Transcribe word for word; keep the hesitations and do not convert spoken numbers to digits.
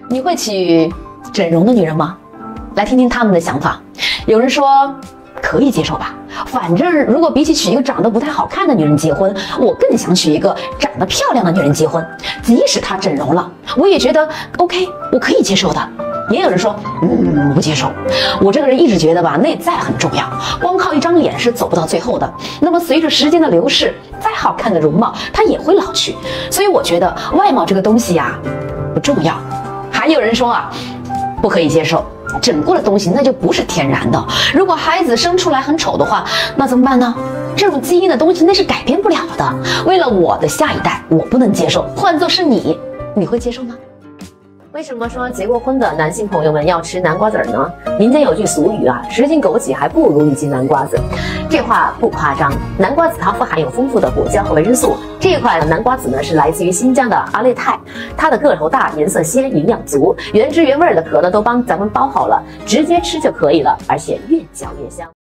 你会娶整容的女人吗？来听听他们的想法。有人说可以接受吧，反正如果比起娶一个长得不太好看的女人结婚，我更想娶一个长得漂亮的女人结婚，即使她整容了，我也觉得 OK， 我可以接受的。也有人说，嗯，我不接受。我这个人一直觉得吧，内在很重要，光靠一张脸是走不到最后的。那么随着时间的流逝，再好看的容貌它也会老去，所以我觉得外貌这个东西呀不重要。还有人说啊，不可以接受。整过的东西那就不是天然的，如果孩子生出来很丑的话，那怎么办呢？这种基因的东西那是改变不了的。为了我的下一代，我不能接受。换作是你，你会接受吗？ 为什么说结过婚的男性朋友们要吃南瓜籽儿呢？民间有句俗语啊，十斤枸杞还不如一斤南瓜子。这话不夸张，南瓜籽它富含有丰富的果胶和维生素。这一款南瓜籽呢是来自于新疆的阿列泰，它的个头大，颜色鲜，营养足，原汁原味的壳呢都帮咱们包好了，直接吃就可以了，而且越嚼越香。